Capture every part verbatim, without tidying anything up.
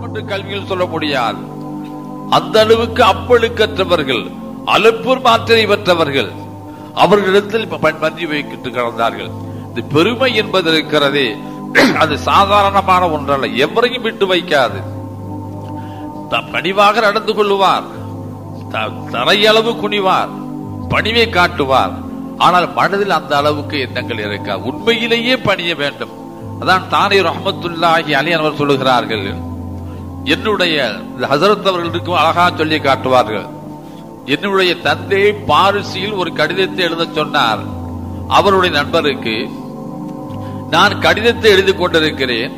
என்று கல்வியில் சொல்ல முடியாது. அந்த அளவுக்கு அப்பழுக்கற்றவர்கள், அலுப்பூர் மாத்திரை பெற்றவர்கள் அவர்களிடத்தில் பன்றி வைக்கிட்டு கிடந்தார்கள். இந்த பெருமை என்பது இருக்கிறதே, அது சாதாரணமான ஒன்றல்ல. எவரையும் விட்டு வைக்காது. பணிவாக நடந்து கொள்ளுவார், தரையளவு குனிவார், பணிவை காட்டுவார். ஆனால் மனதில் அந்த அளவுக்கு எண்ணங்கள் இருக்காது. உண்மையிலேயே பணிய வேண்டும். அதான் தானே ரஹ்மத்துல்லாஹி அலைஹி அவர் சொல்லுகிறார்கள். என்னுடைய ஹஸரத் அவர்களுக்கு அழகா சொல்லி காட்டுவார்கள். என்னுடைய தந்தை பாரிசியில் ஒரு கடிதத்தை எழுத சொன்னார். அவருடைய நண்பருக்கு, நான் கடிதத்தை எழுதி கொண்டிருக்கிறேன்,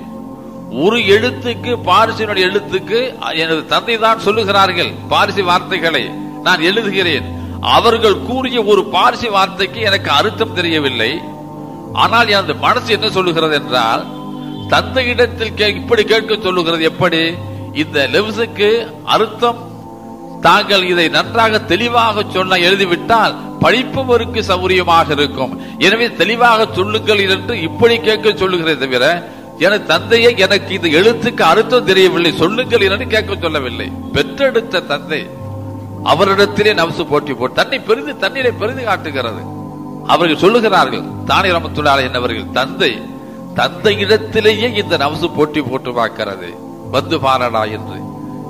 ஒரு எழுத்துக்கு பாரிசியினுடைய எழுத்துக்கு எனது தந்தை தான் சொல்லுகிறார்கள் பாரிசி வார்த்தைகளை நான் எழுதுகிறேன். அவர்கள் கூறிய ஒரு பாரிசி வார்த்தைக்கு எனக்கு அர்த்தம் தெரியவில்லை. ஆனால் எனது மனசு என்ன சொல்லுகிறது என்றால், தந்தையிடத்தில் இப்படி கேட்க சொல்லுகிறது, எப்படி இந்த லெவ்ஸுக்கு அர்த்தம் தாங்கள் இதை நன்றாக தெளிவாக சொன்ன எழுதிவிட்டால் படிப்பவருக்கு சௌரியமாக இருக்கும். எனவே தெளிவாக சொல்லுங்கள் என்று இப்படி கேட்க சொல்லுகிறேன் தவிர, எனது தந்தையை எனக்கு இந்த எழுத்துக்கு அர்த்தம் தெரியவில்லை, சொல்லுங்கள் என்று கேட்க சொல்லவில்லை. பெற்றெடுத்த தந்தை அவரிடத்திலே நவ்சு போட்டி போட்டு தன்னை பெரிது தண்ணீரை பெரிது காட்டுகிறது. அவர்கள் சொல்லுகிறார்கள், தானே ரஹ்மத்துல்லாஹி என்னவர்கள், தந்தை தந்தையிடத்திலேயே இந்த நவ்சு போட்டி போட்டு பார்க்கிறது, வந்து பாரடா என்று.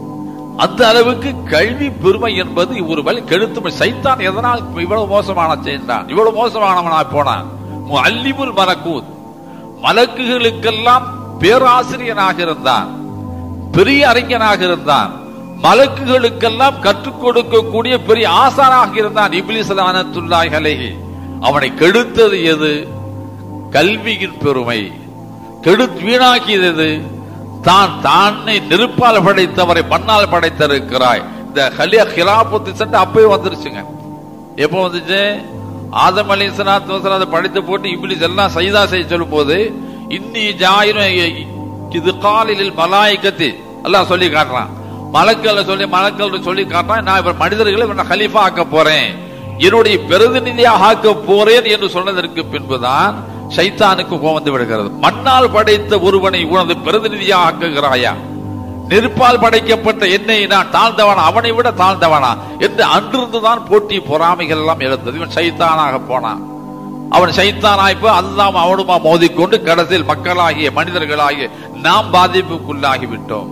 அந்த அளவுக்கு கல்வி பெருமை என்பது ஒரு வழி கெடுத்து. சைத்தான் எதனால் இவ்வளவு மோசமான செய்தான், இவ்வளவு மோசமானவனா போனான்? முஅல்லிமுல் மலக்கூத், மலக்குகளுக்கெல்லாம் பேராசிரியனாக இருந்தான், பெரிய அறிஞனாக இருந்தான், மலக்குகளுக்கெல்லாம் கற்றுக் கொடுக்கக்கூடிய பெரிய ஆசானாக இருந்தான் இப்லீஸ் லஅனத்துல்லாஹி அலைஹி. அவனை கெடுத்தது எது? கல்வியின் பெருமை. கெடுத்து வீணாக்கியது தான். தானே நெருப்பால் படைத்தவரை மண்ணால் படைத்திருக்கிறாய். இந்த ஹலியா ஹிலாபத்து சட்டை அப்பவே வந்துருச்சுங்க. எப்போ வந்துச்சு? ஆதம் அலைஹிஸ்ஸலாத்து வஸலாம் படைத்து போட்டு இப்லீஸ் எல்லாம் சஜதா செய்ய சொல்லும் போது, இன்னி ஜாயிரு இது காலில் மலாயிகத்தி அல்லாஹ் சொல்லி காட்டுறான். மலக்கள் சொல்லி மலக்கள் சொல்லி காட்டுறான், நான் இப்ப மனிதர்களை ஹலீஃபா ஆக்க போறேன், என்னுடைய பிரதிநிதியாக ஆக்க போறேன் என்று சொன்னதற்கு பின்புதான் ஷைத்தானுக்கு கோபம் வந்து விடுகிறது. மண்ணால் படைத்த ஒருவனை உனது பிரதிநிதியாக ஆக்குகிறாயா? நெருப்பால் படைக்கப்பட்ட என்னை நான் தாழ்ந்தவனா, அவனை விட தாழ்ந்தவனா என்று அன்றிருந்துதான் போட்டி பொறாமைகள் எல்லாம் எழுந்தது. இவன் ஷைத்தானாக போனான். அவன் ஷைத்தானாய்ப்போ அல்லாஹ் அவனுமா மோதிக்கொண்டு கடைசியில் மக்களாகிய மனிதர்களாகிய நாம் பாதிப்புக்குள்ளாகி விட்டோம்.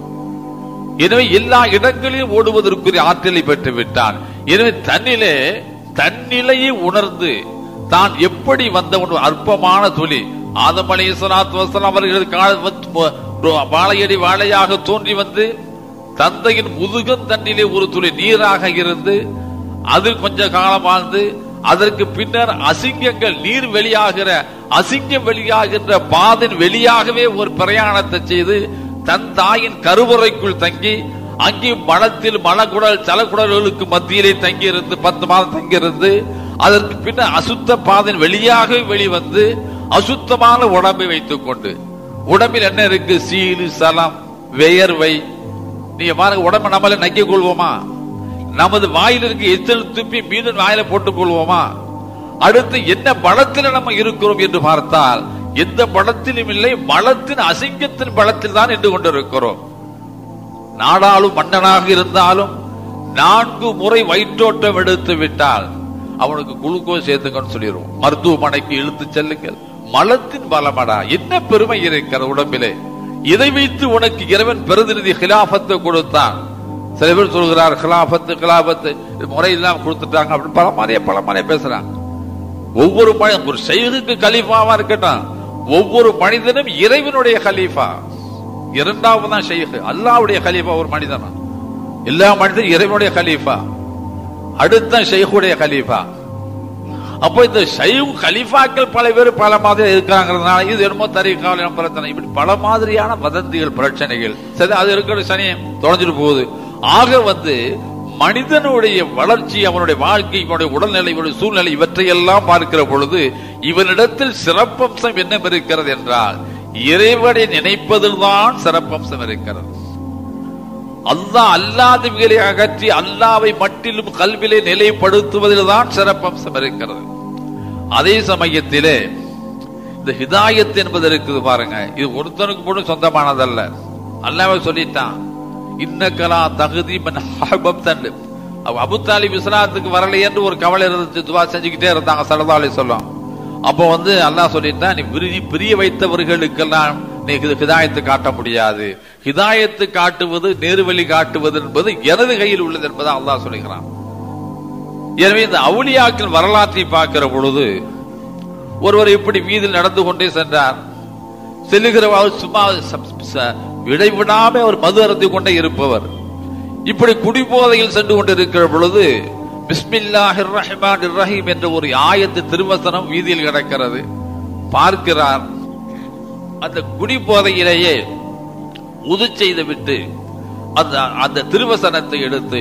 எனவே எல்லா இடங்களிலும் ஓடுவதற்குரிய ஆற்றலை பெற்று விட்டான். எனவே தன்னிலே தன்னிலையை உணர்ந்து தான் எப்படி வந்த ஒரு அற்பமான துளி ஆதம் அலைஹிஸ்ஸலாத்து வஸலாம் அவர்கள் வாழையடி வாழையாக தோன்றி வந்து தந்தையின் முதுகன் தன்னிலே ஒரு துளி நீராக இருந்து அது கொஞ்ச காலம் வாழ்ந்து அதற்கு பின்னர் அசிங்கங்கள் நீர் வெளியாகிற அசிங்கம் வெளியாகின்ற பாதின் வெளியாகவே ஒரு பிரயாணத்தை செய்து தன் தாயின் கருவறைக்குள் தங்கி அங்கே மலத்தில் மலக்குடல் சலக்குடல்களுக்கு மத்தியிலே தங்கியிருந்து பத்து மாதம் தங்கியிருந்து அதற்கு பின்னர் அசுத்த பாதின் வெளியாக வெளிவந்து அசுத்தமான உடம்பை வைத்துக் கொண்டு, உடம்பில் என்ன இருக்கு? சீலு சலம் வியர்வை. நீங்க பாருங்க, உடம்பை நம்மள நக்கிக் கொள்வோமா? நமது வாயில் இருக்கு எச்சல் துப்பி மீண்டும் வாயில போட்டுக் கொள்வோமா? அடுத்து என்ன பலத்தில் நம்ம இருக்கிறோம் என்று பார்த்தால் எந்த பலத்திலும் இல்லை, பலத்தின் அசிங்கத்தின் பலத்தில் தான் நின்று கொண்டிருக்கிறோம். நாடாளும் மன்னனாக இருந்தாலும் நான்கு முறை வயிற்றோட்டம் எடுத்து விட்டால் அவனுக்கு குளுக்கோஸ் சேர்த்துக்கன்னு சொல்லிடுவோம், மருத்துவமனைக்கு இழுத்து செல்லுங்கள். மலத்தின் பலமடா, என்ன பெருமை இருக்கிற உடம்பிலே. இதை வைத்து உனக்கு இறைவன் பிரதிநிதி ஹிலாபத்தை கொடுத்தான். சில பேர் சொல்கிறார் ஹிலாபத்து ஹிலாபத்து முறையெல்லாம் கொடுத்துட்டாங்க அப்படின்னு பல மாதிரியே பல மாதிரியே பேசுறாங்க. ஒவ்வொரு மனிதன் ஒரு ஷைகுக்கு கலீஃபாவா இருக்கட்டும், ஒவ்வொரு மனிதனும் இறைவனுடைய கலீஃபா. இரண்டாவது தான் ஷைகு, அல்லாஹ்வுடைய கலீஃபா. ஒரு மனிதன், எல்லா மனிதனும் இறைவனுடைய கலீஃபா, அடுத்த ஷைகுடைய கலீஃபா. அப்போ இந்த ஷைகு கலீஃபாக்கள் பல பேர் பல மாதிரி இருக்காங்கிறதுனால இது என்னமோ தரீக்கால பிரச்சனை, இப்படி பல மாதிரியான வதந்திகள் பிரச்சனைகள் சரி அது இருக்கிற சனி தொலைஞ்சிட்டு போகுது. ஆக வந்து மனிதனுடைய வளர்ச்சி, அவனுடைய வாழ்க்கை, இவனுடைய உடல்நிலை, இவனுடைய சூழ்நிலை, இவற்றையெல்லாம் பார்க்கிற பொழுது இவனிடத்தில் சிறப்பம்சம் என்ன இருக்கிறது என்றால் இறைவனை நினைப்பதில் தான் சிறப்பம்சம் இருக்கிறது. அல்லாஹ் அல்லாதவைகளை அகற்றி அல்லாவை மட்டிலும் கல்விலே நிலைப்படுத்துவதில் தான் சிறப்பம்சம் இருக்கிறது. அதே சமயத்திலே இந்த ஹிதாயத் என்பது இருக்குது பாருங்க, இது ஒருத்தனுக்கு மட்டும் சொந்தமானதல்ல. அல்லாஹ் சொல்லிட்டான், இன்னக்கலா தகுதி தண்டு அபு தாலிப் இஸ்லாத்துக்கு வரலை என்று ஒரு கவலை இருந்து துவா செஞ்சுக்கிட்டே இருந்தாங்க ஸல்லல்லாஹு அலைஹி வஸல்லம். அப்போ வந்து அல்லாஹ் சொல்லிட்டான், நீ விருதி பிரிய வைத்தவர்களுக்கெல்லாம் நீ ஹிதாயத்து காட்ட முடியாது. ஹிதாயத்து காட்டுவது, நேர்வழி காட்டுவது என்பது எனது கையில் உள்ளது என்பதை அல்லாஹ் சொல்லுகிறான். எனவே இந்த அவுலியாக்கள் வரலாற்றை பார்க்கிற பொழுது ஒருவர் இப்படி வீதியில் நடந்து கொண்டே சென்றார். செல்லுகிறவர் சும்மா விடைவிடாம அவர் மது அருந்திக் கொண்டே இருப்பவர். இப்படி குடிபோதையில் சென்று கொண்டிருக்கிற பொழுது பிஸ்மில்லாஹிர் ரஹ்மானிர் ரஹீம் என்ற ஒரு ஆயத்து திருவசனம் வீதியில் கிடக்கிறது. பார்க்கிறார், அந்த குடிபோதையிலேயே உது செய்து விட்டு அந்த அந்த திருவசனத்தை எடுத்து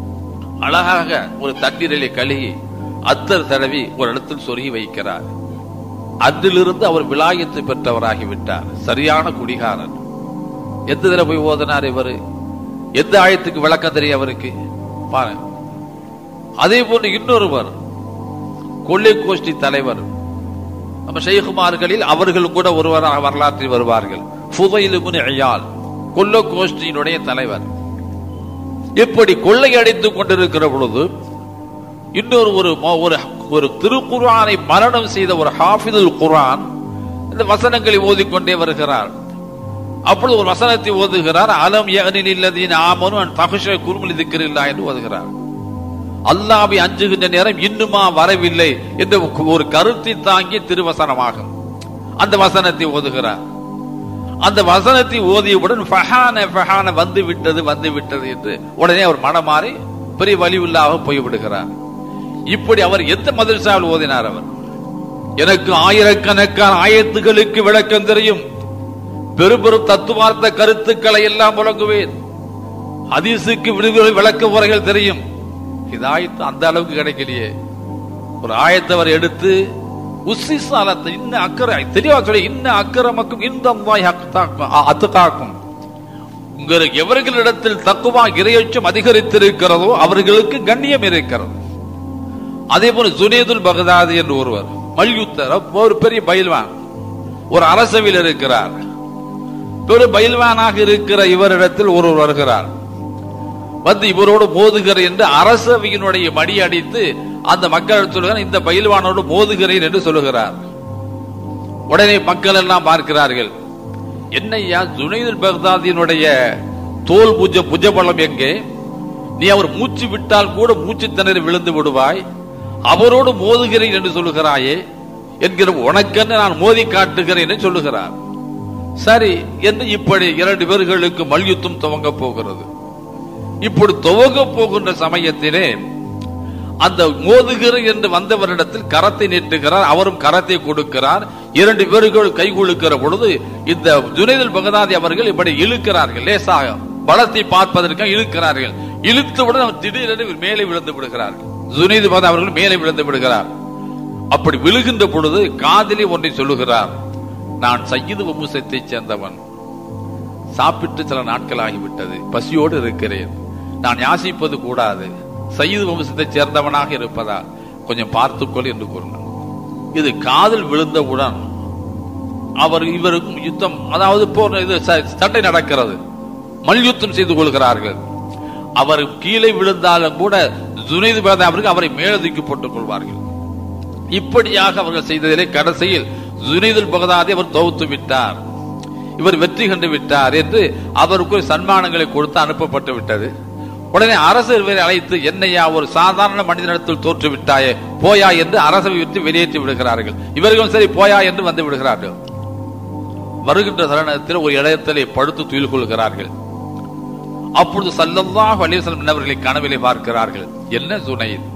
அழகாக ஒரு தண்ணீரிலே கழுகி அத்தர் தடவி ஒரு இடத்தில் சொருகி வைக்கிறார். அதிலிருந்து அவர் விலாயத்து பெற்றவராகிவிட்டார். சரியான குடிகாரன். எந்த தடவை போய் ஓதினார் இவரு? எந்த ஆயத்துக்கு விளக்கம் தெரியும் அவருக்கு? பாருங்க. அதே போன்று இன்னொருவர் கொள்ளை கோஷ்டி தலைவர், நம்ம ஷைகுமார்களில் அவர்கள் கூட ஒருவராக வரலாற்றில் வருவார்கள். ஃபுதைல் இப்னு இயால் கொள்ளை கோஷ்டியினுடைய தலைவர். இப்படி கொள்ளையடித்துக் கொண்டிருக்கிற பொழுது இன்னொரு ஒரு ஒரு திருக்குர்ஆனை மரணம் செய்த ஒரு ஹாஃபிதுல் குர்ஆன் இந்த வசனங்களை ஓதிக்கொண்டே வருகிறார். அப்பொழுது ஒரு வசனத்தை ஓதுகிறார். அலம் யஅனில் லதீன ஆமனு அன் தக்ஷா குலுபுஹும் லிக்ரில்லாஹ் என்று ஓதுகிறார். அல்லாஹ்வை அஞ்சுகின்ற நேரம் இன்னுமா வரவில்லை என்ற ஒரு கருத்தை தாங்கிய திருவசனமாகும். அந்த வசனத்தை ஓதுகிறார். அந்த வசனத்தை ஓதியவுடன் ஃபஹான ஃபஹான வந்து விட்டது வந்து விட்டது என்று உடனே அவர் மனமாறி பெரிய வலிவில்லாக போய்விடுகிறார். இப்படி அவர் எந்த மதரசாவில் ஓதினார்? அவர் எனக்கு ஆயிரக்கணக்கான ஆயத்துகளுக்கு விளக்கம் தெரியும், பெரும் பெரும் தத்துவார்த்த கருத்துக்களை எல்லாம் விளங்குவேன், ஹதீஸுக்கு விடுதலை விளக்க உரைகள் தெரியும். ஹிதாயத் அந்த அளவுக்கு கிடைக்கலையே. ஒரு ஆயத்தவர் எடுத்து உஸ்ஸி ஸலாத் இன்ன அக்கறை தெளிவா சொல்லி இன்ன அக்கரமக்கும் இன்தல்லாஹி அத்காக்கும், உங்களுக்கு எவர்களிடத்தில் தக்குவா இறையச்சம் அதிகரித்திருக்கிறதோ அவர்களுக்கு கண்ணியம் இருக்கிறது. அதே போல ஜுனைதுல் பக்தாதி என்று ஒருவர் மல்யுத்தர், ஒரு பெரிய பயில்வான், ஒரு அரசவையில் இருக்கிறார். பெரு பயில்வானாக இருக்கிற இவரிடத்தில் ஒருவர் வருகிறார். வந்து இவரோடு மோதுகிறேன் என்று அரசவையினுடைய மடி அடித்து அந்த மக்கள் சொல்லுகிறார், இந்த பயில்வானோடு மோதுகிறேன் என்று சொல்லுகிறார். உடனே மக்கள் எல்லாம் பார்க்கிறார்கள், என்னையா ஜுனைதுல் பக்தாதியினுடைய தோல் புஜ புஜபலம் எங்கே? நீ அவர் மூச்சு விட்டால் கூட மூச்சு திணறி விழுந்து விடுவாய், அவரோடு மோதுகிறேன் என்று சொல்லுகிறாயே என்கிற உனக்கென்று நான் மோதி காட்டுகிறேன் என்று சொல்லுகிறார். சரி என்று இப்படி இரண்டு பேர்களுக்கு மல்யுத்தம் துவங்க போகிறது. இப்படி துவங்க போகின்ற சமயத்திலே அந்த மோதுகிற என்று வந்தவரிடத்தில் கரத்தை நீட்டுகிறார். அவரும் கரத்தை கொடுக்கிறார். இரண்டு பேர்கள் கை குலுக்கிற பொழுது இந்த ஜுனைதுல் பக்தாதி அவர்கள் இப்படி இழுக்கிறார்கள். லேசாக பலத்தை பார்ப்பதற்காக இழுக்கிறார்கள். இழுத்தவுடன் அவர் திடீரென்று மேலே விழுந்து விடுகிறார்கள். ஜுனைது பக்தாதி அவர்கள் மேலே விழுந்து விடுகிறார். அப்படி விழுகின்ற பொழுது காதிலே ஒன்றை சொல்லுகிறார், நான் சய்யிது வம்சத்தை சேர்ந்தவன், சாப்பிட்டு சில நாட்கள் ஆகிவிட்டது, பசியோடு இருக்கிறேன், நான் யாசிப்பது கூடாது, சய்யிது வம்சத்தை சேர்ந்தவனாக இருப்பதால் கொஞ்சம் பார்த்துக்கொள் என்று கூறினார். இது காதில் விழுந்தவுடன் அவர் இவருக்கும் யுத்தம், அதாவது போர் இது சண்டை நடக்கிறது, மல்யுத்தம் செய்து கொள்கிறார்கள். அவர் கீழே விழுந்தாலும் கூட ஜுனைது பக்தாதி அவர்கள் அவரை மேலே தூக்கி போட்டுக் கொள்வார்கள். இப்படியாக அவர்கள் செய்ததிலே கடைசியில் ஜுனைதுல் பக்தாதி அவர் தோத்து விட்டார், இவர் வெற்றி கண்டு விட்டார் என்று அவருக்கு சன்மானங்களை கொடுத்து அனுப்பப்பட்டு விட்டது. உடனே அரசர் இவரை அழைத்து, என்னையா ஒரு சாதாரண மனிதனிடத்தில் தோற்று விட்டாயே, போயா என்று அரசவை விட்டு வெளியேற்றி விடுகிறார்கள். இவர்களும் சரி போயா என்று வந்து விடுகிறார்கள். வருகின்ற தருணத்தில் ஒரு இடத்திலே படுத்து துயில் கொள்கிறார்கள். அப்பொழுது ஸல்லல்லாஹு அலைஹி வஸல்லம் அவர்களை கனவிலே பார்க்கிறார்கள். என்ன ஜுனைத்,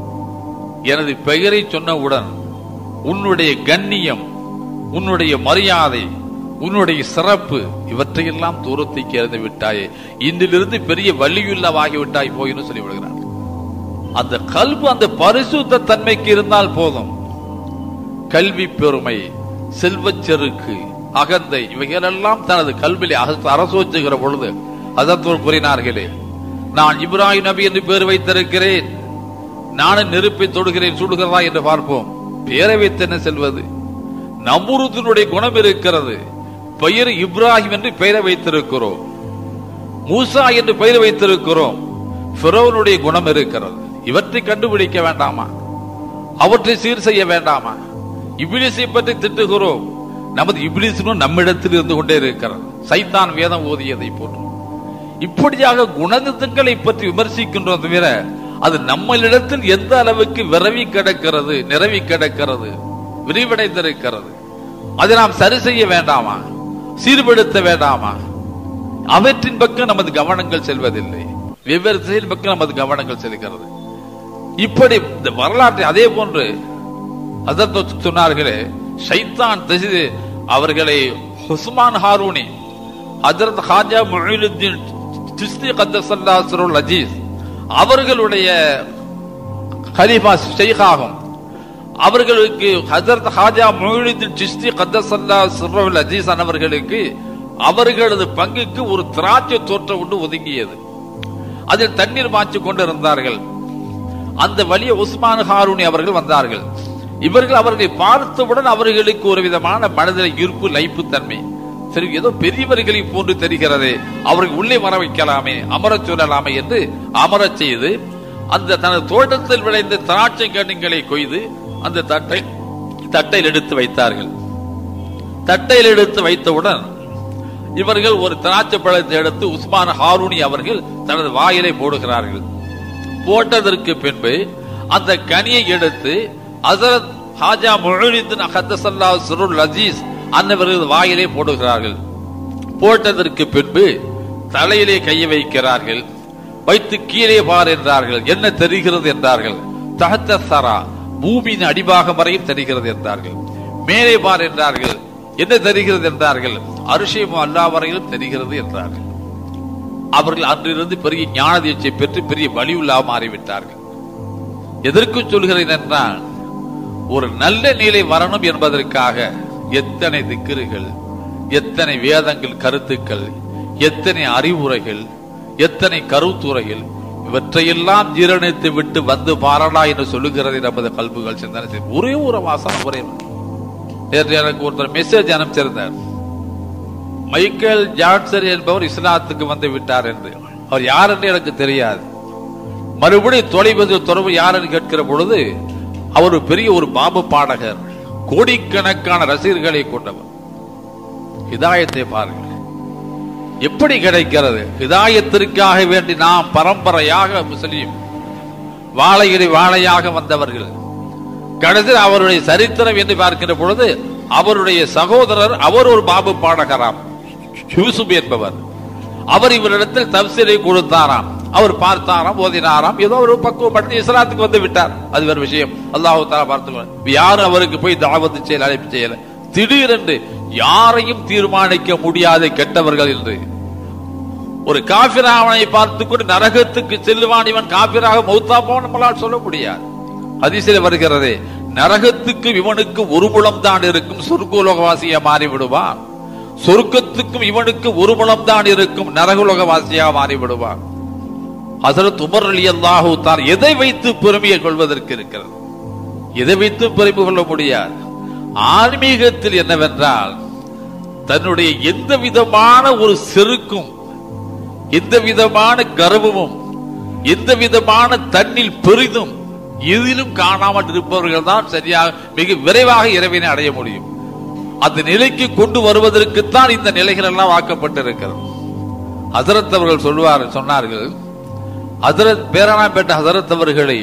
எனது பெயரை சொன்னவுடன் உன்னுடைய கண்ணியம், உன்னுடைய மரியாதை, உன்னுடைய சிறப்பு இவற்றையெல்லாம் தூரத்தை கேர்ந்து விட்டாயே, இன்றிலிருந்து பெரிய வலியுள்ளவாகிவிட்டாய் போயின்னு சொல்லி விடுகிறார். அந்த கல்வி அந்த பரிசுத்த தன்மைக்கு இருந்தால் போதும். கல்வி பெருமை, செல்வச் செருக்கு, அகந்தை இவைகளெல்லாம் தனது கல்வியை அரசோச்சுகிற பொழுது அதத்தோர் கூறினார்களே, நான் இப்ராஹிம் நபி என்று பேர் வைத்திருக்கிறேன், நானும் நெருப்பை தொடுகிறேன், சுடுகிறதா என்று பார்ப்போம். பேரை வைத்து என்ன செல்வது? நம்ருதினுடைய குணம் இருக்கிறது, பெயர் இப்ராஹிம் என்று பெயரை வைத்திருக்கிறோம். மூசா என்று பெயர் வைத்திருக்கிறோம். ஃபிரௌனுடைய குணம் இருக்கிறது. இவற்றை கண்டுபிடிக்க வேண்டாமா? அவற்றை சீர் செய்ய வேண்டாமா? இப்லீஸை பற்றி திட்டுகிறோம். நமது இப்லீஸும் நம்மிடத்தில் இருந்து கொண்டே இருக்கிறது. சைத்தான் வேதம் ஓதியதை போன்று இப்படியாக குணங்களை பற்றி விமர்சிக்கின்றோம் தவிர அது நம்மளிடத்தில் எந்த அளவுக்கு விரவி கிடக்கிறது, நிரவி கிடக்கிறது, விரிவடைந்திருக்கிறது, அதை நாம் சரி செய்ய வேண்டாமா? சீர்படுத்த வேண்டாமா? அவற்றின் பக்கம் நமது கவனங்கள் செல்வதில்லை. வெவ்வேறு திசையின் பக்கம் நமது கவனங்கள் செல்கிறது. இப்படி இந்த வரலாற்றை அதே போன்று அதற்கு சொன்னார்களே, ஷைத்தான் திசை அவர்களை உஸ்மான் ஹாரூனி, ஹஜ்ரத் ஹாஜா முஈனுத்தீன் சிஸ்தி கத்தஸல்லாஹு சிர்ருல் அஜீஸ் அவர்களுடைய கலீஃபா ஷைகாகும். அவர்களுக்கு ஹஜ்ரத் ஹாஜா முஈனுத்தீன் சிஸ்தி கத்தஸல்லாஹு சிர்ருல் அஜீஸ் அவர்களுக்கு அவர்களது பங்குக்கு ஒரு திராட்சை தோட்டம் ஒன்று ஒதுங்கியது. அதில் தண்ணீர் பாய்ச்சி கொண்டிருந்தார்கள். அந்த வழிய உஸ்மான் ஹாரூனி அவர்கள் வந்தார்கள். இவர்கள் அவர்களை பார்த்தவுடன் அவர்களுக்கு ஒரு விதமான மனதில் ஈர்ப்பு, லைப்பு தன்மை. சரி, ஏதோ பெரியவர்களை போன்று தெரிகிறது, அவர்கள் உள்ளே வர வைக்கலாமே, அமரச் சொல்லலாமே என்று அமரச் செய்து அந்த தனது தோட்டத்தில் விளைந்த திராட்சை கனிகளை கொய்து அந்த தட்டை தட்டையில் எடுத்து வைத்தார்கள். தட்டையில் எடுத்து வைத்தவுடன் இவர்கள் ஒரு திராட்சை பழத்தை எடுத்து உஸ்மான் ஹாரூனி அவர்கள் தனது வாயிலை போடுகிறார்கள். போட்டதற்கு பின்பு அந்த கனியை எடுத்து ஹஜ்ரத் ஹாஜா முஈனுத்தீன் கத்தஸல்லாஹு சிர்ருல் அஜீஸ் அன்னவர்கள் வாயிலே போடுகிறார்கள். போட்டதற்கு பின்பு தலையிலே கையை வைக்கிறார்கள். வைத்து கீழே பார் என்றார்கள். என்ன தெரிகிறது என்றார்கள். தஹத்த ஸரா, பூமியின் அடிபாகம் வரையும் தெரிகிறது என்றார்கள். மேலே பார் என்றார்கள். என்ன தெரிகிறது என்றார்கள். அரிஷியும் அல்லாஹ் வரையிலும் தெரிகிறது என்றார்கள். அவர்கள் அன்றிலிருந்து பெரிய ஞான தீட்சை பெற்று பெரிய வலியுள்ளா மாறிவிட்டார்கள். எதற்கு சொல்கிறேன் என்றால், ஒரு நல்ல நிலை வரணும் என்பதற்காக எத்தனை திக்ருகள், எத்தனை வேதங்கள், கருத்துக்கள், எத்தனை அறிவுரைகள், எத்தனை கருத்துரைகள், இவற்றையெல்லாம் ஜீரணித்து விட்டு வந்து பாரடா என்று சொல்லுகிறது நமது கல்புகள் சிந்தனை. ஒரே ஒரு வாசனம், ஒரே எனக்கு ஒருத்தர் மெசேஜ் அனுப்பிச்சிருந்தார். மைக்கேல் ஜான்சன் என்பவர் இஸ்லாத்துக்கு வந்து விட்டார் என்று. அவர் யார் என்று எனக்கு தெரியாது. மறுபடியும் தொலைபேசி தொடர்பு யார் என்று கேட்கிற பொழுது அவர் பெரிய ஒரு பாபு பாடகர், கோடிக்கணக்கான ரசிகர்களை கொண்டவர். ஹிதாயத்தை பாருங்கள் எப்படி கிடைக்கிறது. ஹிதாயத்திற்காக வேண்டி நாம் பரம்பரையாக முஸ்லீம் வாழையடி வாழையாக வந்தவர்கள். கடைசியில் அவருடைய சரித்திரம் என்று பார்க்கிற பொழுது அவருடைய சகோதரர், அவர் ஒரு பாபு பாடகராம், யூசுப் என்பவர். அவர் இவரிடத்தில் தப்சீரை கொடுத்தாராம். அவர் பார்த்தாராம், ஓதினாராம், ஏதோ ஒரு பக்குவப்பட்டு இஸ்லாத்துக்கு வந்து விட்டார். அது வேறு விஷயம். அல்லாஹ் தஆலா பார்த்துக்கொள்ள. யாரும் அவருக்கு போய் தாவத்து செய்யல, அழைப்பு செய்யல. திடீரென்று யாரையும் தீர்மானிக்க முடியாத கெட்டவர்கள் என்று ஒரு காபிராவனை பார்த்துக் கொண்டு நரகத்துக்கு செல்லுவான், இவன் காபிராக மௌத்தா போன நம்மளால் சொல்ல முடியாது. ஹதீஸிலே வருகிறது, நரகத்துக்கு இவனுக்கு ஒரு முழம் தான் இருக்கும், சொர்க்கலோகவாசியா மாறி விடுவான். சொர்க்கத்துக்கும் இவனுக்கு ஒரு முழம் தான் இருக்கும், நரகலோகவாசியா மாறி விடுவான். ஹஸரத் உமர் ரலியல்லாஹு தஆலா எதை வைத்து பெருமையை கொள்வதற்கு இருக்கிறது? எதை வைத்து பெருமை கொள்ள முடியாது. ஆன்மீகத்தில் என்னவென்றால், தன்னுடைய எந்த விதமான ஒரு செருக்கும், எந்த விதமான கர்வமும், எந்த விதமான தன்னில் பெரிதும் எதிலும் காணாமல் இருப்பவர்கள் தான் சரியாக மிக விரைவாக இறைவனை அடைய முடியும். அந்த நிலைக்கு கொண்டு வருவதற்குத்தான் இந்த நிலைகள் எல்லாம் வாக்கப்பட்டிருக்கிறது. ஹஸரத் அவர்கள் சொல்வார் சொன்னார்கள், ஹஸரத் பேரானாம்பேட்ட ஹஸரத் அவர்களை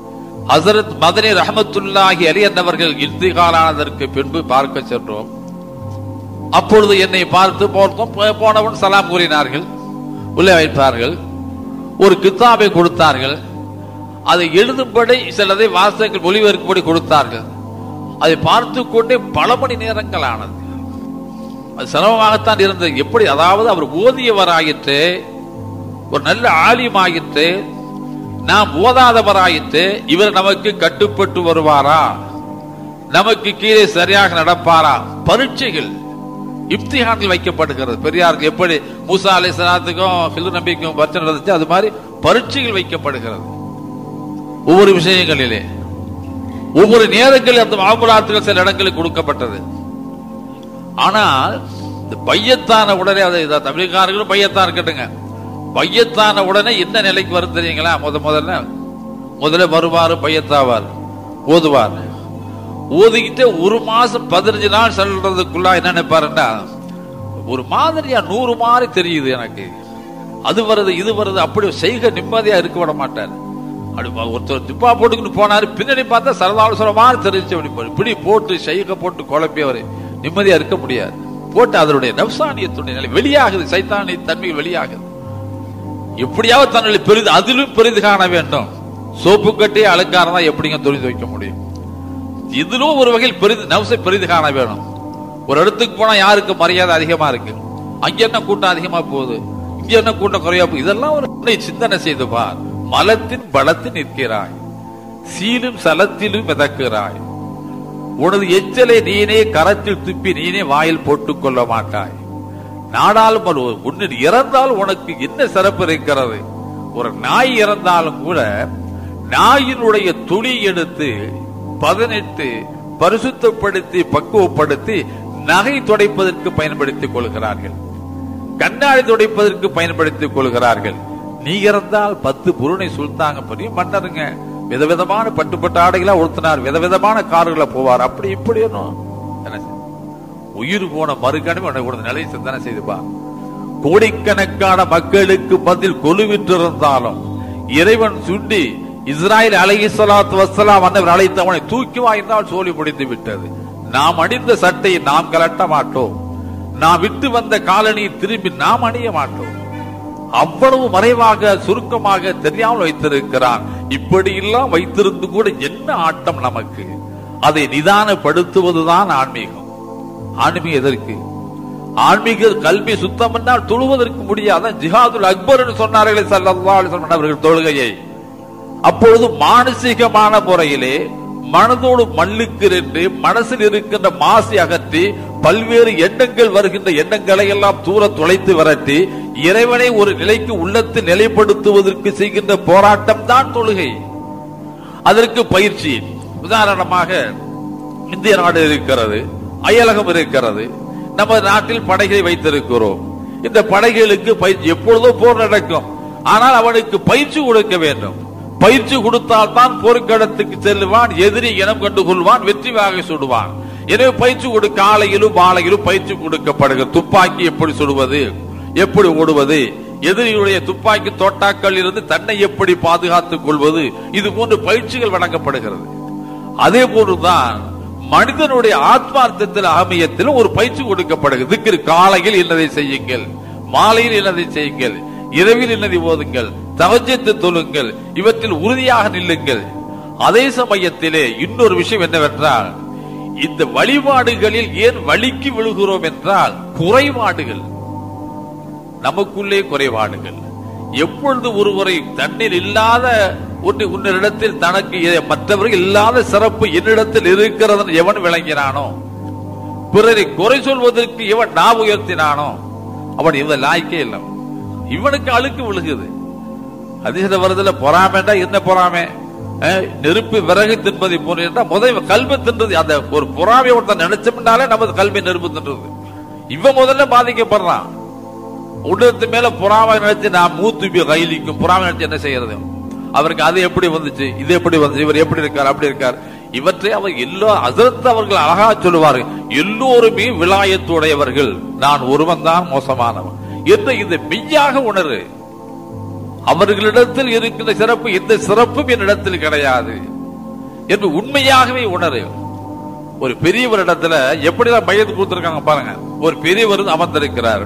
ஹஸரத் மதனி ரஹ்மத்துல்லாஹி அலைஹி அன்னவர்கள் இன்திகாலானதற்கு பின்பு பார்க்க சென்றோம். அப்பொழுது என்னை பார்த்து போனோம். போனவன் சலாம் கூறினார்கள், உள்ளே வைப்பார்கள். ஒரு கித்தாபை கொடுத்தார்கள். அதை எழுதும்படி சிலதை வாசகங்கள் மொழிபெயர்க்கும்படி கொடுத்தார்கள். அதை பார்த்து கொண்டே பல மணி நேரங்கள் ஆனது. அது சிரமமாகத்தான் இருந்தது. எப்படி, அதாவது அவர் ஓதியவராயிற்று, ஒரு நல்ல ஆலிமாயிற்று, நாம் ஓதாதவராயிற்று, இவர் நமக்கு கட்டுப்பட்டு வருவாரா, நமக்கு கீழே சரியாக நடப்பாரா? பரீட்சைகள், இப்திஹான்கள் வைக்கப்படுகிறது. பெரியாருக்கு எப்படி மூசா அலைஹிஸ்ஸலாத்துக்கும் ஹில்ர் நபிக்கும் பரீட்சை நடந்துச்சு, அது மாதிரி பரீட்சைகள் வைக்கப்படுகிறது. ஒவ்வொரு விஷயங்களிலே ஒவ்வொரு நேரங்களில் அந்த மாமுலாத்துகள் சில இடங்களில் கொடுக்கப்பட்டது. ஆனால் இந்த பையத்தான உடனே அதை தபிலீகாரர்களும் பையத்தான் இருக்கட்டுங்க, பையத்தான உடனே என்ன நிலைக்கு வரும் தெரியுங்களா? முத முதல்ல முதல்ல வருவாரு, பையத்தாவார், ஓதுவார். ஓதிக்கிட்டே ஒரு மாசம் பதினஞ்சு நாள் சொல்றதுக்குள்ள என்ன நினைப்பாருன்னா, ஒரு மாதிரியா நூறு மாதிரி தெரியுது எனக்கு, அது வருது இது வருது, அப்படி செய்க நிம்மதியா இருக்க விட மாட்டார். அப்படி ஒருத்தர் துப்பா போட்டுக்கிட்டு போனாரு, பின்னாடி பார்த்தா சரதாவசர மாதிரி தெரிஞ்சு இப்படி போட்டு செய்க போட்டு குழப்பியவர் நிம்மதியா இருக்க முடியாது. போட்டு அதனுடைய நப்சானியத்துடைய நிலை வெளியாகுது, சைத்தானிய தன்மை வெளியாகுது. எப்படியாவது தன்னுடைய பெரிது அதிலும் பெரிது காண வேண்டும். சோப்பு கட்டி அலங்காரம் எப்படிங்க தொழில் வைக்க முடியும்? இதிலும் ஒரு வகையில் பெரிது நப்சை பெரிது காண வேணும். ஒரு இடத்துக்கு போனா யாருக்கு மரியாதை அதிகமா இருக்கு, அங்க என்ன கூட்டம் அதிகமா போகுது, இங்க என்ன கூட்டம் குறையா போகுது, இதெல்லாம் ஒரு சிந்தனை செய்து பார். மலத்தின் பலத்தில் நிற்கிறாய், சீலும் சலத்திலும் மிதக்கிறாய், உனது எச்சலை நீனே கரத்தில் துப்பி நீனே வாயில் போட்டுக் கொள்ள மாட்டாய். நாடாலும் உன்னில் இறந்தால் உனக்கு என்ன சிறப்பு இருக்கிறது? ஒரு நாய் இறந்தாலும் கூட நாயினுடைய துளி எடுத்து பதினெட்டு பரிசுத்தப்படுத்தி பக்குவப்படுத்தி நகை துடைப்பதற்கு பயன்படுத்திக் கொள்கிறார்கள், கண்ணாடி துடைப்பதற்கு பயன்படுத்திக் கொள்கிறார்கள். நீ இறந்தால் பத்து புருணை சுல்தாங்க பெரிய மன்னருங்க, விதவிதமான பட்டுப்பட்ட ஆடைகளா உடுத்தினார், விதவிதமான கார்களை போவார், அப்படி இப்படி உயிர் போன மறுகணம் உனக்கு நிலை சிந்தனை செய்துப்பா. கோடிக்கணக்கான மக்களுக்கு பதில் கொலுவிட்டிருந்தாலும் இறைவன் சுண்டி இஸ்ராயல் அலைஹிஸ்ஸலாத்து வஸ்ஸலாம் அன்னவர் அழைத்தவனை தூக்கி வாய்ந்தால் சோழி முடிந்து விட்டது. நாம் அணிந்த சட்டையை நாம் கலட்ட மாட்டோம், நாம் விட்டு வந்த காலனியை திரும்பி நாம் அணிய மாட்டோம். அவ்வளவு மறைவாக சுருக்கமாக தெரியாமல் வைத்திருக்கிறான். இப்படி எல்லாம் வைத்திருந்து கூட என்ன ஆட்டம் நமக்கு? அதை நிதானப்படுத்துவதுதான் ஆன்மீகம். ஆன்மீகம் எதற்கு? ஆன்மீக கல்வி சுத்தம் என்றால் தொழுவதற்கு முடியாத ஜிஹாதுல் அக்பர் என்று சொன்னார்களே ஸல்லல்லாஹு அலைஹி வஸல்லம் அவர்கள் தொழுகையை. அப்பொழுது மானசீகமான முறையிலே மனதோடு மல்லுக்கு மனசில் இருக்கின்ற மாசை அகற்றி பல்வேறு எண்ணங்கள் வருகின்ற எண்ணங்களை எல்லாம் தூர தொலைத்து விரட்டி இறைவனை ஒரு நிலைக்கு உள்ளத்தில் நிலைப்படுத்துவதற்கு செய்கின்ற போராட்டம் தான் தொழுகை. அதற்கு பயிற்சி. உதாரணமாக இந்திய நாடு இருக்கிறது, அயலகம் இருக்கிறது, நமது நாட்டில் படைகளை வைத்திருக்கிறோம். இந்த படைகளுக்கு பயிற்சி எப்பொழுதோ போர் நடக்கும், ஆனால் அவனுக்கு பயிற்சி கொடுக்க வேண்டும். பயிற்சி கொடுத்தால் தான் போர்க்களத்துக்கு செல்லுவான், எதிரி இனம் கண்டு கொள்வான், வெற்றி வாகை சுடுவான். எனவே பயிற்சி கொடு காலையிலும் மாலையிலும் பயிற்சி கொடுக்கப்படுகிறது. துப்பாக்கி எப்படி சுடுவது, எப்படி ஓடுவது, எதிரியுடைய துப்பாக்கி தோட்டாக்கள் இருந்து தன்னை எப்படி பாதுகாத்துக் கொள்வது, இது போன்ற பயிற்சிகள் வழங்கப்படுகிறது. அதே போன்றுதான் மனிதனுடைய ஆத்மார்த்தத்தில் அகமியத்திலும் ஒரு பயிற்சி கொடுக்கப்படுகிறது. திக்ர் காலையில் என்னதை செய்யுங்கள், மாலையில் என்னதை செய்யுங்கள், இரவில் என்னதை ஓதுங்கள், தவஜ்ஜத் தொழுங்கள், இவற்றில் உறுதியாக நில்லுங்கள். அதே சமயத்திலே இன்னொரு விஷயம் என்னவென்றால், இந்த வழிபாடுகளில் ஏன் வழிக்கு விழுகிறோம் என்றால் குறைபாடுகள், நமக்குள்ளே குறைபாடுகள். எப்பொழுது ஒருவரை தன்னில் இல்லாத உன்னிடத்தில் தனக்கு மற்றவர்கள் இல்லாத சிறப்பு என்னிடத்தில் இருக்கிறது எவன் விளங்கினானோ, பிறரை குறை சொல்வதற்கு எவன் நா உயர்த்தினானோ அவன் இவன் லாய்க்கே இல்லை. இவனுக்கு அழுக்கு விழுகுது. அதிக வருதுல பொறாமேண்டா என்ன பொறாமை? நெருப்பு விறகு தின்பதை போன்ற முதல் கல்வி தின்றது. அந்த ஒரு பொறாமை ஒருத்தன் நினைச்சோம்னாலே நமது கல்வி நெருப்பு தின்றது. இவன் முதல்ல பாதிக்கப்படுறான். உடத்து மேல பொறாமை நினைச்சு நான் மூத்து கைலிக்கும். பொறாமை நினைச்சு என்ன செய்யறது? அவருக்கு அது எப்படி வந்துச்சு, இது எப்படி வந்துச்சு, இவர் எப்படி இருக்கார், அப்படி இருக்கார். இவற்றை அவர் எல்லா ஹஸரத் அவர்கள் அழகா சொல்லுவார்கள், எல்லோருமே விலாயத்துடையவர்கள், நான் ஒருவன் தான் மோசமானவன் என்று இந்த மெய்யாக உணரு. அவர்களிடத்தில் இருக்கின்ற சிறப்பு எந்த சிறப்பும் என்னிடத்தில் கிடையாது என்று உண்மையாகவே உணரு. ஒரு பெரியவரிடத்துல எப்படிதான் பையத்து கொடுத்திருக்காங்க பாருங்க. ஒரு பெரியவர் அமர்ந்திருக்கிறார்,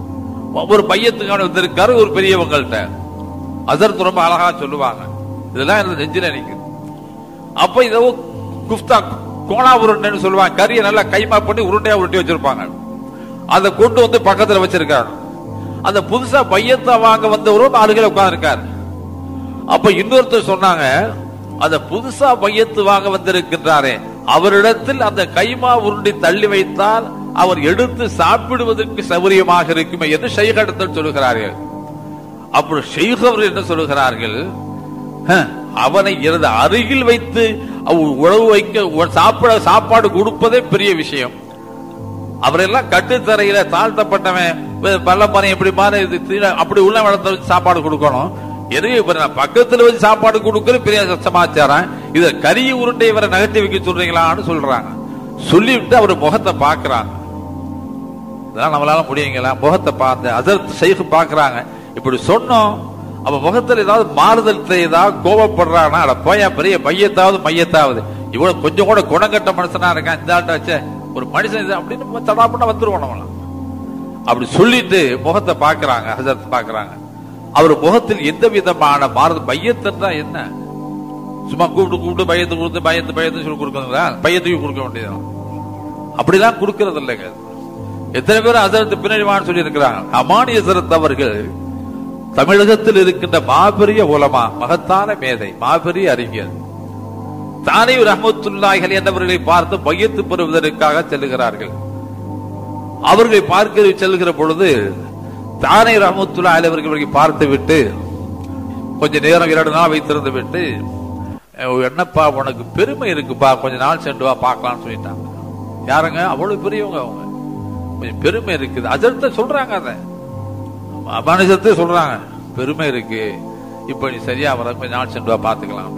ஒரு பையத்துக்கான வந்திருக்காரு ஒரு பெரியவங்கள்ட்ட. ஹஸரத் ரொம்ப அழகா சொல்லுவாங்க, இதெல்லாம் எனக்கு நெஞ்சில நிற்குது. அப்ப இதோ குஃப்தா கோணா உருண்டைன்னு சொல்லுவாங்க, கறியை நல்லா கைமா பண்ணி உருண்டையா உருட்டி வச்சிருப்பாங்க. அதை கொண்டு வந்து பக்கத்துல வச்சிருக்காங்க. அந்த புதுசா பையத்தை வாங்க வந்தவரும் அருகில உட்கார்ந்து இருக்காரு. அப்ப இன்னொருத்தர் சொன்னாங்க, அந்த புதுசா பையத்து வாங்க வந்திருக்கின்றாரே அவரிடத்தில் அந்த கைமா உருண்டி தள்ளி வைத்தால் அவர் எடுத்து சாப்பிடுவதற்கு சௌகரியமாக இருக்குமே என்று ஷைஹிடத்தில் சொல்லுகிறார்கள். அப்படி ஷைஹ் அவர் என்ன சொல்லுகிறார்கள், அவனை எனது அருகில் வைத்து உணவு வைக்க சாப்பிட சாப்பாடு கொடுப்பதே பெரிய விஷயம். அவரெல்லாம் கட்டுத்தரையில தாழ்த்தப்பட்டவன் பள்ளப்பனை எப்படி மாதிரி அப்படி உள்ள இடத்துல வச்சு சாப்பாடு கொடுக்கணும். எனவே பக்கத்துல வச்சு சாப்பாடு கொடுக்கறது பெரிய சமாச்சாரம். இத கரிய உருண்டை இவரை நகர்த்தி வைக்க சொல்றீங்களான்னு சொல்றாங்க. சொல்லிவிட்டு அவர் முகத்தை பாக்குறாங்க. இதெல்லாம் நம்மளால முடியுங்களா? முகத்தை பார்த்து ஹஜ்ரத் ஷைக் பாக்குறாங்க. இப்படி சொன்னோம், அவ முகத்துல ஏதாவது மாறுதல் ஏதாவது கோபப்படுறான்னா, அட போயா பெரிய மையத்தாவது மையத்தாவது இவ்வளவு கொஞ்சம் கூட குணங்கட்ட மனுஷனா இருக்கான் இந்த ஆட்டாச்சே ஒரு மனுஷன் அப்படின்னு தடாப்பண்ண வந்துருவோம் நம்மளாம். அப்படி சொல்லிட்டு முகத்தை பாக்குறாங்க, ஹஜ்ரத் பாக்குறாங்க. அவர் முகத்தில் எந்த விதமான மாறுதல் மையத்தா என்ன? சும்மா கூப்பிட்டு கூப்பிட்டு பயத்து கொடுத்து பயத்து பயத்து சொல்லி கொடுக்கணுங்களா? பையத்துக்கு கொடுக்க வேண்டியது அப்படிலாம் கொடுக்கறது இல்லைங்க. எத்தனை பேர் ஹஜ்ரத் பின்னாடி வான்னு சொல்லி இருக்கிறாங்க. அமானி ஹஜ்ரத் அவர்கள் தமிழகத்தில் இருக்கின்ற மாபெரிய உலமா, மகத்தான மேதை, மாபெரிய அறிஞர். தானே ரஹ்மத்துல்லாஹி என்பவர்களை பார்த்து பையத்து பெறுவதற்காக செல்லுகிறார்கள். அவர்களை பார்க்க செல்கிற பொழுது தானே ரஹ்மத்துல்லாஹி அவர்களை பார்த்து விட்டு கொஞ்ச நேரம் இரண்டு நாள் வைத்திருந்து விட்டு, என்னப்பா உனக்கு பெருமை இருக்குப்பா, கொஞ்ச நாள் சென்று வா பார்க்கலாம்னு சொல்லிட்டாங்க. யாருங்க? அவ்வளவு பெரியவங்க, அவங்க கொஞ்சம் பெருமை இருக்குது. அஜர்த்த சொல்றாங்க, அதை மனுஷத்தை சொல்றாங்க, பெருமை இருக்கு, இப்ப நீ சரியா வர கொஞ்ச நாள் சென்று வா பாத்துக்கலாம்.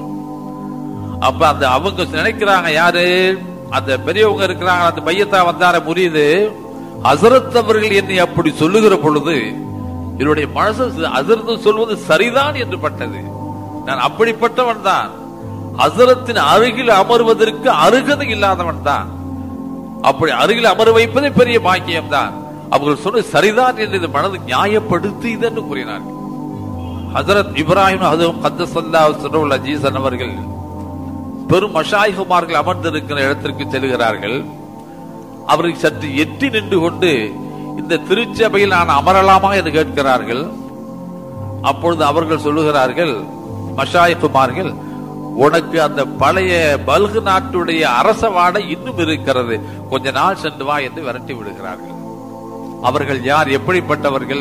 அப்ப அந்த அவங்க நினைக்கிறாங்க, யாரு அந்த பெரியவங்க இருக்கிறாங்க, அந்த மையத்தா வந்தார முறியுது. ஹஜ்ரத் அவர்கள் என்னை அப்படி சொல்லுகிற பொழுது என்னுடைய மனசு ஹஜ்ரத் சொல்வது சரிதான் என்று பட்டது. நான் அப்படிப்பட்டவன் தான், ஹஜ்ரத்தின் அருகில் அமர்வதற்கு அருகதை இல்லாதவன் தான். அப்படி அருகில் அமர வைப்பதே பெரிய பாக்கியம் தான். அவர்கள் சொன்ன சரிதான் என்று மனது நியாயப்படுத்தி என்று கூறினார்கள். ஹஜ்ரத் இப்ராஹிம் அதுவும் கத்தஸல்லாஹு சிர்ருல் அஜீஸ் அவர்கள் பெரும் மஷாயிகுமார்கள் அமர்ந்திருக்கிற இடத்திற்கு செல்கிறார்கள். அவர்கள் சற்று எட்டி நின்று கொண்டு இந்த திருச்சபையில் நான் அமரலாமா என்று கேட்கிறார்கள். அப்பொழுது அவர்கள் சொல்லுகிறார்கள், மஷாயிகுமார்கள், உனக்கு அந்த பழைய பல்கு நாட்டுடைய அரச வாடை இன்னும் இருக்கிறது, கொஞ்ச நாள் சென்று வா என்று விரட்டி விடுகிறார்கள். அவர்கள் யார்? எப்படிப்பட்டவர்கள்?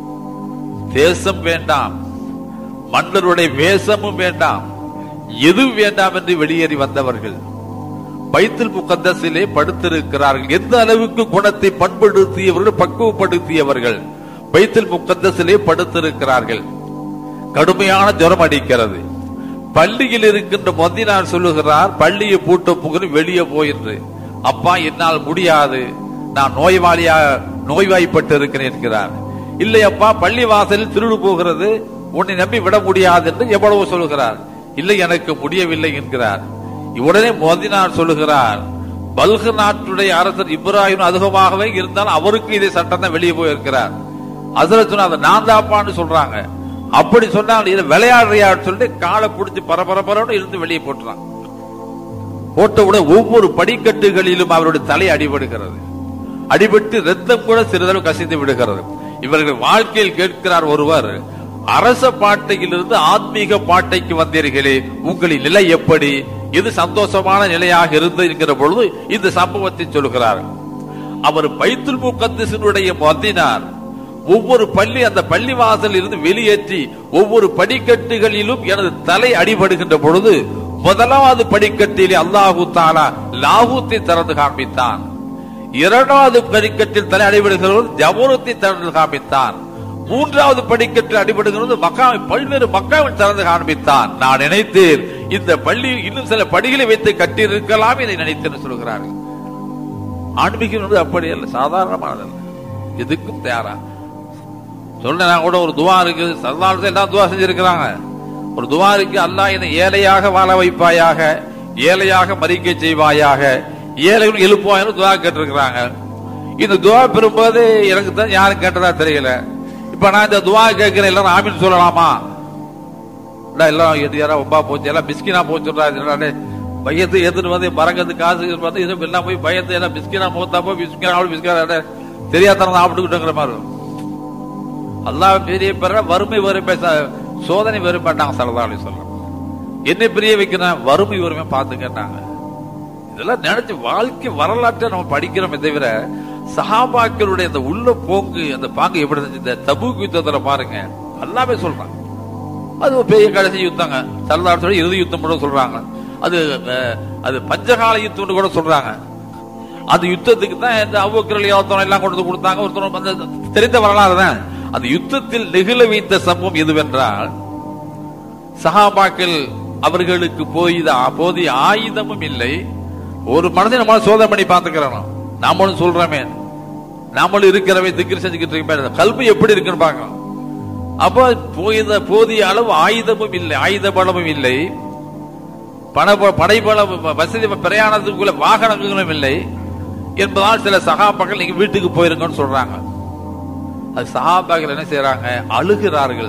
தேசம் வேண்டாம், மன்னருடைய வேஷமும் வேண்டாம், எதுவும் வேண்டாம் என்று வெளியேறி வந்தவர்கள். பைத்துல் முகத்தஸிலே படுத்திருக்கிறார்கள். எந்த அளவுக்கு குணத்தை பண்படுத்தியவர்கள், பக்குவப்படுத்தியவர்கள் பைத்துல் முகத்தஸிலே படுத்திருக்கிறார்கள். கடுமையான ஜுரம் அடிக்கிறது. பள்ளியில் இருக்கின்ற மொந்தினார் சொல்லுகிறார், பள்ளியை பூட்ட புகழ் வெளியே போயின்று, அப்பா என்னால் முடியாது, நான் நோய்வாளியாக நோய்வாய்ப்பட்டு இருக்கிறேன் என்கிறார். இல்லை அப்பா, பள்ளி வாசலில் திருடு போகிறது, உன்னை நம்பி விட முடியாது என்று எவ்வளவு சொல்லுகிறார். இல்லை எனக்கு முடியவில்லை என்கிறார். உடனே மோதினார் சொல்லுகிறார், பல்கு நாட்டுடைய அரசர் இப்ராஹிம் அதிகமாகவே இருந்தால் அவருக்கு இதே சட்டம் தான் வெளியே போயிருக்கிறார். ஹஜ்ரத் சொன்ன நான் தாப்பான்னு சொல்றாங்க. அப்படி சொன்னாங்க, இதை விளையாடுறியான்னு சொல்லிட்டு காலை பிடிச்சி பரபரப்பரன்னு இருந்து வெளியே போட்டுறான். போட்டவுடன் ஒவ்வொரு படிக்கட்டுகளிலும் அவருடைய தலை அடிபடுகிறது. அடிபட்டு ரத்தம் கூட சிறிதளவு கசிந்து விடுகிறது. இவர்கள் வாழ்க்கையில் கேட்கிறார் ஒருவர், அரச பாட்டையிலிருந்து ஆத்மீக பாட்டைக்கு வந்தீர்களே, உங்களின் நிலை எப்படி, இது சந்தோஷமான நிலையாக இருந்தது என்கிற பொழுது இந்த சம்பவத்தை சொல்கிறார். அவர் பைத்துல் முகத்தஸினுடைய முஅத்தினார். ஒவ்வொரு பள்ளி அந்த பள்ளி வாசல் இருந்து வெளியேற்றி ஒவ்வொரு படிக்கட்டுகளிலும் எனது தலை அடிபடுகின்ற பொழுது முதலாவது படிக்கட்டிலே அல்லாஹு தஆலா லாஹூத்தை திறந்து காண்பித்தான். இரண்டாவது படிக்கட்டில் தலை அடிபடுகிறது ஜபூரத்தை திறந்து காண்பித்தான். மூன்றாவது படிக்கட்டில் அடிபடுகிறது மக்காவை பல்வேறு மக்காவை திறந்து காண்பித்தான். நான் நினைத்தேன் இந்த பள்ளி இன்னும் சில படிகளை வைத்து கட்டியிருக்கலாம், இதை நினைத்தேன் சொல்கிறார்கள். ஆன்மீகம் அப்படி அல்ல, சாதாரணமானதல்ல, எதுக்கும் தயாரா சொல்ல. நான் கூட ஒரு துவா இருக்கு, சல்லாஹ் எல்லாம் துவா செஞ்சிருக்கிறாங்க. ஒரு துவா இருக்கு, அல்லாஹ் என்னை ஏழையாக வாழ வைப்பாயாக, ஏழையாக மறிக்க செய்வாயாக, ஏழைகள் எழுப்புவாங்க துவா கேட்டிருக்கிறாங்க. இந்த துவா பெறும்போது எனக்கு தான் யாரும் கேட்டதா தெரியல. இப்ப நான் இந்த துவா கேட்கிறேன், எல்லாரும் ஆமீன் சொல்லலாமா? எல்லாம் எது யாரா ஒப்பா போச்சு, எல்லாம் பிஸ்கினா போச்சுடுறாரு. பயத்து எதுன்னு வந்து மரங்கத்து காசு வந்து எல்லாம் போய் பயத்து எல்லாம் பிஸ்கினா போத்தா போய் பிஸ்கினா பிஸ்கா தெரியாதன சாப்பிட்டுக்கிட்டுங்கிற மாதிரி. அல்லாஹ் பெரிய பெற வறுமை வறுமை சோதனை வறுமைட்டாங்க ஸல்லல்லாஹு அலைஹி வஸல்லம். என்ன பிரிய வைக்கணும், வறுமை வறுமை பார்த்துக்கிட்டாங்க. இதெல்லாம் நினைச்சு வாழ்க்கை வரலாற்றை நம்ம படிக்கிறோமே தவிர சஹாபாக்களுடைய அந்த உள்ள போங்கு அந்த பாங்கு எப்படி இருந்துச்சு. இந்த தபூக் யுத்தத்துல பாருங்க, எல்லாமே சொல்றாங்க. அது பெரிய கடைசி யுத்தங்க, சல்லல்லாஹு இறுதி யுத்தம் கூட சொல்றாங்க. அது அது பஞ்சகால யுத்தம் கூட சொல்றாங்க. அந்த யுத்தத்துக்கு தான் இந்த அபூபக்கர் ரலியல்லாஹு எல்லாம் கொண்டு கொடுத்தாங்க. ஒருத்தர் தெரிந்த வரலாறு தான். அந்த யுத்தத்தில் நிகழ வைத்த சம்பவம் எதுவென்றால், சஹாபாக்கள் அவர்களுக்கு போய் போதிய ஆயுதமும் இல்லை. ஒரு மனதை நம்மளால சோதனை பண்ணி பார்த்துக்கிறோம். நாமளும் சொல்றோமே, நாமளும் இருக்கிறவே திக்ர் செஞ்சுக்கிட்டு இருக்கோம், கல்வி எப்படி இருக்குன்னு பார்க்கணும். அப்ப போய் போதிய அளவு ஆயுதமும் இல்லை, ஆயுத பலமும் இல்லை, பண படைபலம் வசதி பிரயாணத்துக்குள்ள வாகனங்களும் இல்லை என்பதால் சில சகாபாக்கள் நீங்க வீட்டுக்கு போயிருங்கன்னு சொல்றாங்க. அது சஹாபாக்கள் என்ன செய்யறாங்க? அழுகிறார்கள்.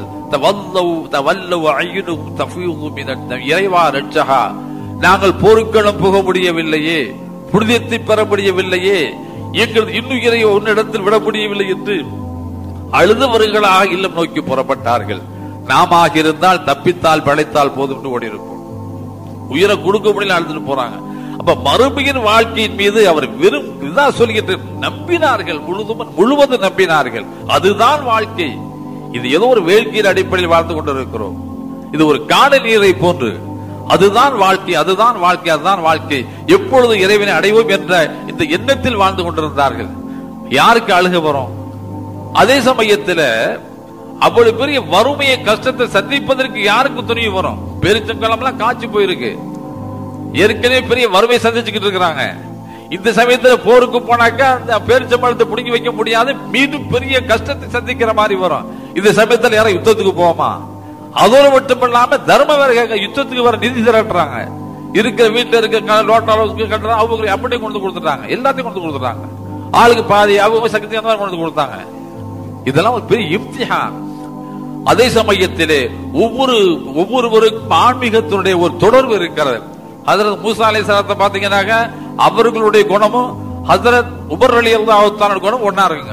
இறைவா ரட்சகா, நாங்கள் போருக்களம் போக முடியவில்லையே, புனிதத்தை பெற முடியவில்லையே, எங்களது இன்னுயிரை உன்னிடத்தில் விட முடியவில்லை என்று அழுதவர்களாக இல்லம் நோக்கி புறப்பட்டார்கள். நாம இருந்தால் தப்பித்தால் படைத்தால் போதும் என்று ஓடி இருப்போம். உயிரை கொடுக்க முடியல அழுதுட்டு போறாங்க. அப்ப மறுமையின் வாழ்க்கையின் மீது அவர் வெறும் இதான் சொல்லிட்டு நம்பினார்கள், முழுதும் முழுவதும் நம்பினார்கள். அதுதான் வாழ்க்கை. இது ஏதோ ஒரு வேள்வியின் அடிப்படையில் வாழ்ந்து கொண்டிருக்கிறோம். இது ஒரு காணல் நீரை போன்று. அதுதான் வாழ்க்கை, அதுதான் வாழ்க்கை, அதுதான் வாழ்க்கை. எப்பொழுது இறைவனை அடைவோம் என்ற இந்த எண்ணத்தில் வாழ்ந்து கொண்டிருந்தார்கள். யாருக்கு அழுக வரும்? அதே சமயத்தில் அவ்வளவு பெரிய வறுமையை கஷ்டத்தை சந்திப்பதற்கு யாருக்கு துணிவு வரும்? பெருச்சங்கலம் எல்லாம் காய்ச்சி போயிருக்கு, ஏற்கனவே பெரிய வறுமை சந்திச்சுக்கிட்டு இருக்கிறாங்க. இந்த சமயத்தில் போருக்கு போனாக்கா அந்த பேரிச்சம்பழத்தை பிடிங்கி வைக்க முடியாது, மீண்டும் பெரிய கஷ்டத்தை சந்திக்கிற மாதிரி வரும். இந்த சமயத்தில் யாரும் யுத்தத்துக்கு போவோமா? அதோடு மட்டும் இல்லாம தர்ம வேற யுத்தத்துக்கு வர நிதி திரட்டுறாங்க. இருக்கிற வீட்டுல இருக்க லோட்டாளவுக்கு கட்டுறாங்க, அவங்க அப்படியே கொண்டு கொடுத்துட்டாங்க, எல்லாத்தையும் கொண்டு கொடுத்துட்டாங்க. ஆளுக்கு பாதி அவங்க சக்தி அந்த மாதிரி கொண்டு கொடுத்தாங்க. இதெல்லாம் ஒரு பெரிய இம்திஹான். அதே சமயத்திலே ஒவ்வொரு ஒவ்வொருவருக்கும் ஆன்மீகத்தினுடைய ஒரு தொடர்பு இருக்கிறது. ஹஜ்ரத் மூசா அலைஹிஸ்ஸலாத்தை பாத்தீங்கன்னாக்க அவர்களுடைய குணமும் ஹஜ்ரத் உமர் ரலியல்லாஹு தஆலா குணம் ஒன்னா இருக்குங்க.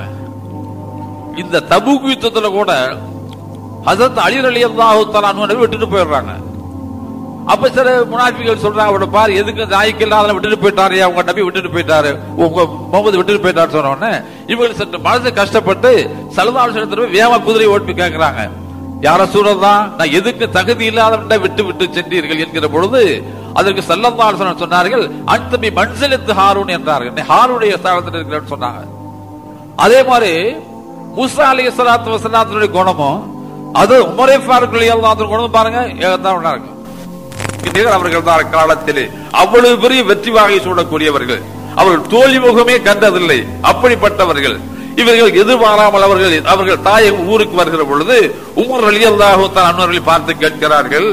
இந்த தபூக் யுத்தத்துல கூட ஹஜ்ரத் அலி ரலியல்லாஹு தஆலா அன்ஹு விட்டுட்டு போயிடுறாங்க. அப்ப சில முனாஃபிகள் சொல்றாங்க, அவட பாரு எதுக்கு நாய்க்கு இல்லாத விட்டுட்டு போயிட்டாரு, அவங்க நபி விட்டுட்டு போயிட்டாரு, உங்க முகமது விட்டுட்டு போயிட்டாரு சொன்ன உடனே இவங்க சற்று மனசு கஷ்டப்பட்டு ஸல்லல்லாஹு அலைஹி வஸல்லம் வேகமா குதிரை ஓட்டி கேட்கிறாங்க, யார சூரதான் நான் எதுக்கு தகுதி இல்லாத விட்டு விட்டு சென்றீர்கள் என்கிற பொழுது அதற்கு ஸல்லல்லாஹு அலைஹி வஸல்லம் சொன்னார்கள், அன்தபி மன்சிலத்து ஹாரூன் என்றார்கள், ஹாரூனுடைய ஸ்தானத்தில் இருக்கிறேன்னு சொன்னாங்க. அதே மாதிரி மூசா அலைஹிஸ்ஸலாத்து வஸலாத்துடைய குணமும் அது உமரே ஃபாரூக் ரலியல்லாஹு அன்ஹு குணம் பாருங்க ஏகதான் இருக்கு. அவர்கள் தான் காலத்திலே அவ்வளவு பெரிய வெற்றி வாகை சூடக்கூடியவர்கள், அவர்கள் தோல்வி முகமே கண்டதில்லை, அப்படிப்பட்டவர்கள். இவர்கள் எதிர்பாராமல் அவர்கள் அவர்கள் தாயகம் ஊருக்கு வருகிற பொழுது உமர் ரலியல்லாஹு தஆலா அன்ஹு பார்த்து கேட்கிறார்கள்,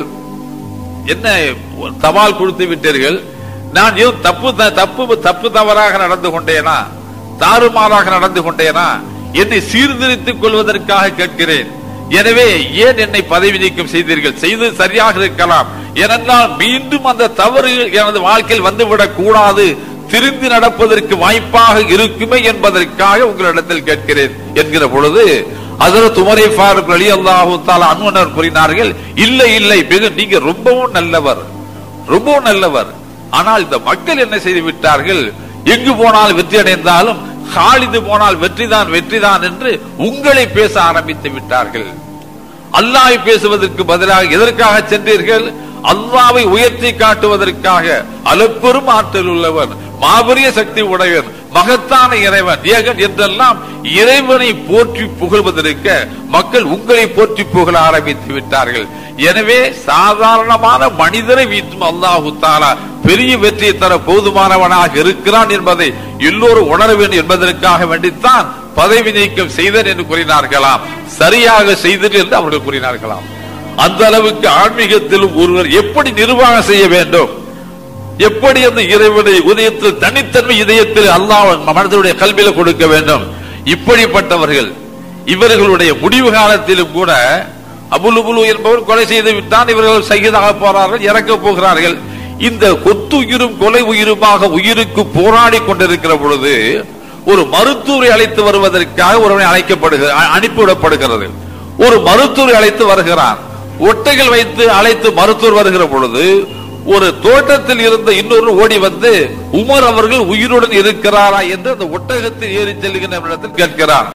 என்ன தபால் கொடுத்து விட்டீர்கள், நான் ஏதோ தப்பு தப்பு தப்பு தவறாக நடந்து கொண்டேனா, தாறுமாறாக நடந்து கொண்டேனா, என்னை சீர்திருத்திக் கொள்வதற்காக கேட்கிறேன். எனவே ஏன் என்னை பதவி நீக்கம் செய்தீர்கள்? செய்து சரியாக இருக்கலாம், ஏனென்றால் மீண்டும் அந்த தவறு எனது வாழ்க்கையில் வந்துவிடக் கூடாது, திருந்தி நடப்பதற்கு வாய்ப்பாக இருக்குமே என்பதற்காக உங்களிடத்தில் கேட்கிறேன் என்கிற பொழுது ஹஜ்ரத் உமர் ஃபாரூக் ரலியல்லாஹு தஆலா அன்ஹு கூறினார்கள், இல்லை இல்லை, நீங்க ரொம்பவும் நல்லவர், ரொம்பவும் நல்லவர். ஆனால் இந்த மக்கள் என்ன செய்து விட்டார்கள், எங்கு போனால் வெற்றி அடைந்தாலும் காலிது போனால் வெற்றிதான் வெற்றிதான் என்று உங்களை பேச ஆரம்பித்து விட்டார்கள். அல்லாஹ்வை பேசுவதற்கு பதிலாக எதற்காக சென்றீர்கள்? அல்லாஹ்வை உயர்த்தி காட்டுவதற்காக. அளப்பெரும் ஆற்றல் உள்ளவன், மாபெரிய சக்தி உடையவன், மகத்தான இறைவன், ஏகன் என்றெல்லாம் இறைவனை போற்றி புகழ்வதற்கு மக்கள் உங்களை போற்றி புகழ ஆரம்பித்து விட்டார்கள். எனவே சாதாரணமான மனிதரை வீட்டும் அல்லாஹு தஆலா பெரிய வெற்றியை தர போதுமானவனாக இருக்கிறான் என்பதை எல்லோரும் உணர வேண்டும் என்பதற்காக வேண்டித்தான் பதவி நீக்கம் செய்தேன் என்று கூறினார்களாம், சரியாக செய்தேன் என்று அவர்கள் கூறினார்களாம். அந்த அளவுக்கு ஆன்மீகத்திலும் ஒருவர் எப்படி நிர்வாகம் செய்ய வேண்டும், எப்படி அந்த இறைவனை உதயத்தில் தனித்தன்மை இதயத்தில் அல்லாஹ் மனதுடைய கல்வியில கொடுக்க வேண்டும், இப்படிப்பட்டவர்கள். இவர்களுடைய முடிவு காலத்திலும் கூட அபுலுபுலு என்பவர் கொலை செய்து விட்டான், இவர்கள் ஷஹீதாக போறார்கள், இறக்க போகிறார்கள். இந்த கொத்து உயிரும் கொலை உயிருமாக உயிருக்கு போராடி கொண்டிருக்கிற பொழுது ஒரு மருத்துவரை அழைத்து வருவதற்காக ஒருவனை அழைக்கப்படுகிறது, அனுப்பிவிடப்படுகிறது. ஒரு மருத்துவரை அழைத்து வருகிறார். ஒட்டைகள் வைத்து அழைத்து மருத்துவர் வருகிற பொழுது ஒரு தோட்டத்தில் இருந்த இன்னொரு ஓடி வந்து உமர் அவர்கள் உயிருடன் இருக்கிறாரா என்று அந்த ஒட்டகத்தில் ஏறி செல்கின்ற இடத்தில் கேட்கிறார்.